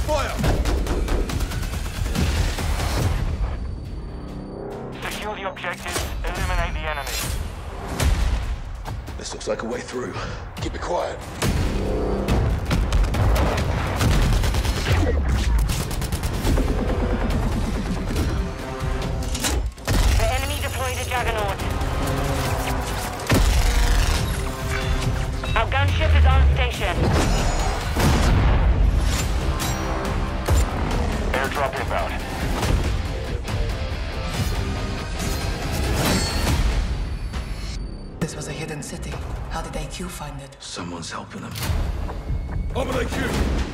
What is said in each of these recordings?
fire! Secure the objectives, eliminate the enemy. This looks like a way through. Keep it quiet. The enemy deployed a Juggernaut. Our gunship is on station. Airdrop inbound. This was a hidden city. How did AQ find it? Someone's helping them. Over the queue!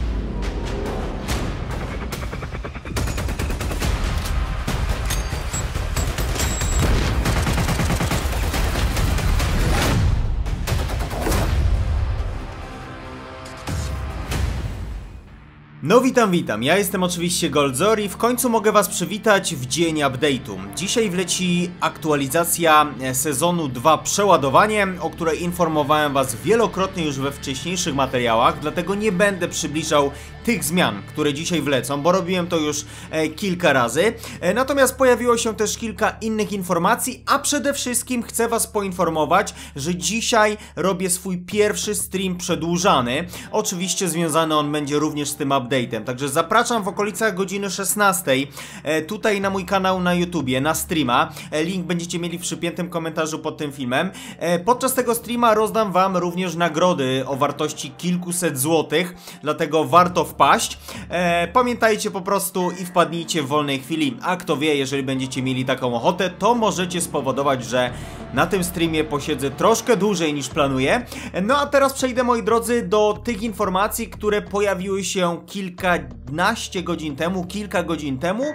No witam, ja jestem oczywiście Goldzor i w końcu mogę was przywitać w dzień update'u. Dzisiaj wleci aktualizacja sezonu 2 przeładowanie, o której informowałem was wielokrotnie już we wcześniejszych materiałach, dlatego nie będę przybliżał tych zmian, które dzisiaj wlecą, bo robiłem to już kilka razy. Natomiast pojawiło się też kilka innych informacji, a przede wszystkim chcę was poinformować, że dzisiaj robię swój pierwszy stream przedłużany. Oczywiście związany on będzie również z tym update'em. Także zapraszam w okolicach godziny 16 tutaj na mój kanał na YouTubie, na streama. Link będziecie mieli w przypiętym komentarzu pod tym filmem. Podczas tego streama rozdam wam również nagrody o wartości kilkuset złotych, dlatego warto wpaść. Pamiętajcie po prostu i wpadnijcie w wolnej chwili, a kto wie, jeżeli będziecie mieli taką ochotę, to możecie spowodować, że na tym streamie posiedzę troszkę dłużej niż planuję. No a teraz przejdę, moi drodzy, do tych informacji, które pojawiły się kilkanaście godzin temu, kilka godzin temu,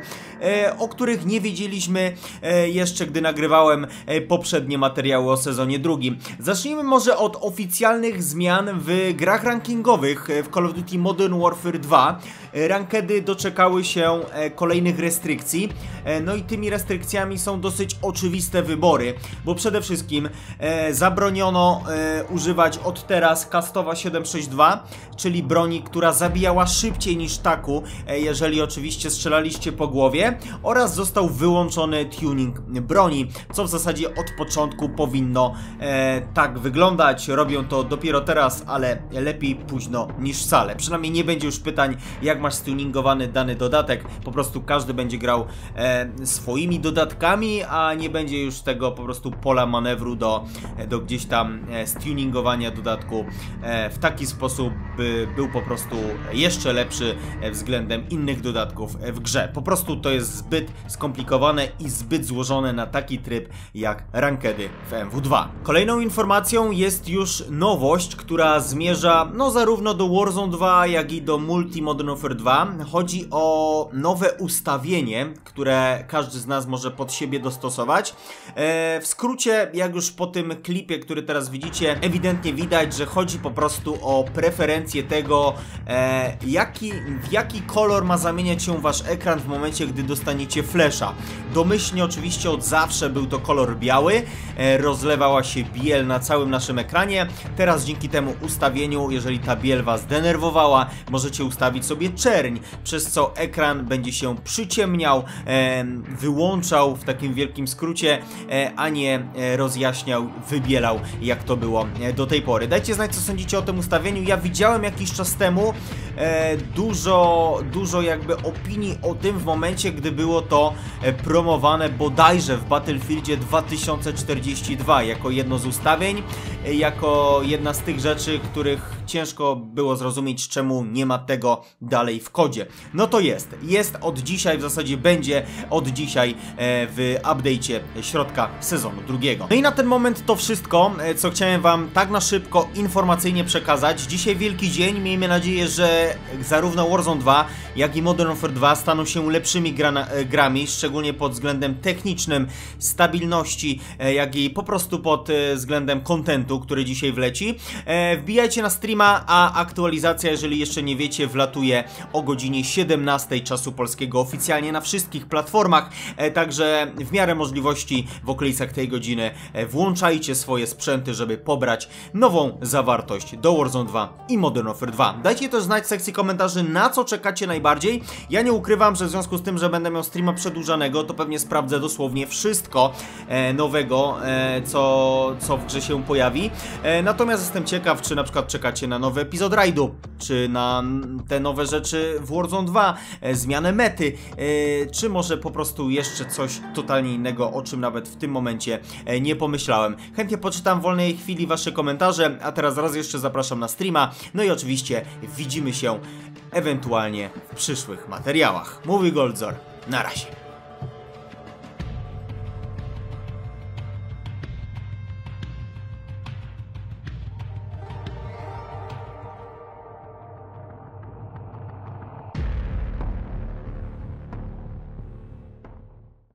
o których nie wiedzieliśmy jeszcze, gdy nagrywałem poprzednie materiały o sezonie drugim. Zacznijmy może od oficjalnych zmian w grach rankingowych w Call of Duty Modern Warfare 2. Rankedy doczekały się kolejnych restrykcji, no i tymi restrykcjami są dosyć oczywiste wybory, bo przede wszystkim zabroniono używać od teraz Kastowa 7.6.2, czyli broni, która zabijała szybciej niż taku, jeżeli oczywiście strzelaliście po głowie, oraz został wyłączony tuning broni, co w zasadzie od początku powinno tak wyglądać. Robią to dopiero teraz, ale lepiej późno niż wcale. Przynajmniej nie będzie już pytań, jak masz stuningowany dany dodatek, po prostu każdy będzie grał swoimi dodatkami, a nie będzie już tego po prostu pola manewru do gdzieś tam stuningowania dodatku w taki sposób, by był po prostu jeszcze lepszy względem innych dodatków w grze. Po prostu to jest zbyt skomplikowane i zbyt złożone na taki tryb jak rankedy w MW2. Kolejną informacją jest już nowość, która zmierza no zarówno do Warzone 2, jak i do Multi Modern Warfare 2. Chodzi o nowe ustawienie, które każdy z nas może pod siebie dostosować. W skrócie, jak już po tym klipie, który teraz widzicie, ewidentnie widać, że chodzi po prostu o preferencję tego, w jaki kolor ma zamieniać się wasz ekran w momencie, gdy dostaniecie flasha. Domyślnie oczywiście od zawsze był to kolor biały, rozlewała się biel na całym naszym ekranie. Teraz dzięki temu ustawieniu, jeżeli ta biel was denerwowała, możecie ustawić sobie czerń, przez co ekran będzie się przyciemniał, wyłączał w takim wielkim skrócie, a nie rozjaśniał, wybielał, jak to było do tej pory. Dajcie znać, co sądzicie o tym ustawieniu. Ja widziałem jakiś czas temu dużo jakby opinii o tym w momencie, gdy było to promowane bodajże w Battlefieldzie 2042 jako jedno z ustawień, jako jedna z tych rzeczy, których ciężko było zrozumieć, czemu nie ma tego dalej w kodzie. No to jest od dzisiaj, w zasadzie będzie od dzisiaj w update'cie środka sezonu drugiego. No i na ten moment to wszystko, co chciałem wam tak na szybko informacyjnie przekazać. Dzisiaj wielki dzień, miejmy nadzieję, że zarówno Warzone 2, jak i Modern Warfare 2 staną się lepszymi grami, szczególnie pod względem technicznym, stabilności, jak i po prostu pod względem kontentu, który dzisiaj wleci. Wbijajcie na streama, a aktualizacja, jeżeli jeszcze nie wiecie, wlatuje o godzinie 17 czasu polskiego oficjalnie na wszystkich platformach, także w miarę możliwości w okolicach tej godziny godziny. Włączajcie swoje sprzęty, żeby pobrać nową zawartość do Warzone 2 i Modern Warfare 2. Dajcie też znać w sekcji komentarzy, na co czekacie najbardziej. Ja nie ukrywam, że w związku z tym, że będę miał streama przedłużanego, to pewnie sprawdzę dosłownie wszystko nowego, co w grze się pojawi. Natomiast jestem ciekaw, czy na przykład czekacie na nowy epizod rajdu, czy na te nowe rzeczy w Warzone 2, zmianę mety, czy może po prostu jeszcze coś totalnie innego, o czym nawet w tym momencie nie pomyślałem. Chętnie poczytam w wolnej chwili wasze komentarze, a teraz raz jeszcze zapraszam na streama, no i oczywiście widzimy się ewentualnie w przyszłych materiałach. Mówi Goldzor, na razie.